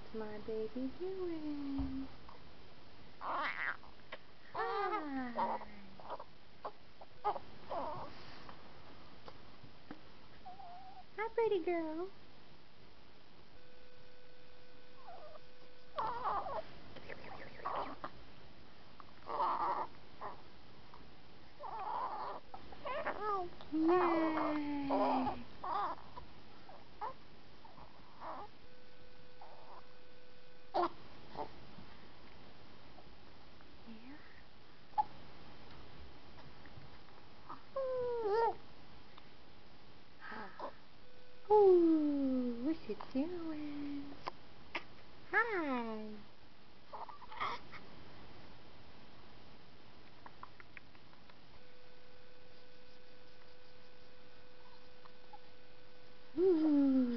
What's my baby doing? Hi. Hi, pretty girl. Yay! Ooh, what's it doing? Hi. Ooh.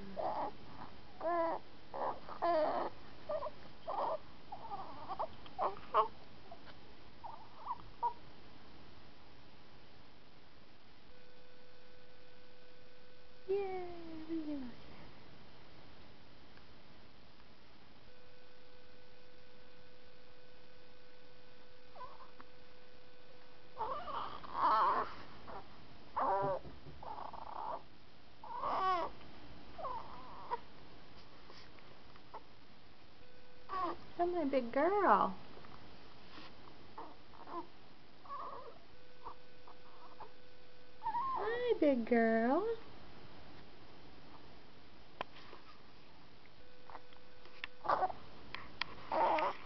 Yay, we lost her. I'm my big girl. Hi, big girl.